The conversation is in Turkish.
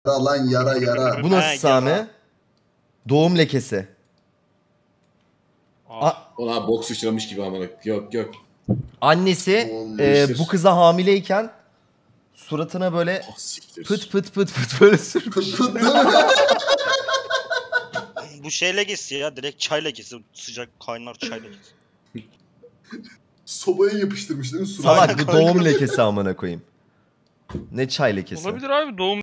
Lan yara. Bu nasıl Sami? Doğum lekesi. Ona bok sıçramış gibi amına. Yok. Annesi bu kıza hamileyken suratına böyle pıt böyle sürmüş. Bu şey legesi ya, direkt çay legesi. Sıcak kaynar çay legesi. Sobaya yapıştırmış değil mi? Salak bu doğum lekesi amına koyayım. Ne çay lekesi. Olabilir abi, doğum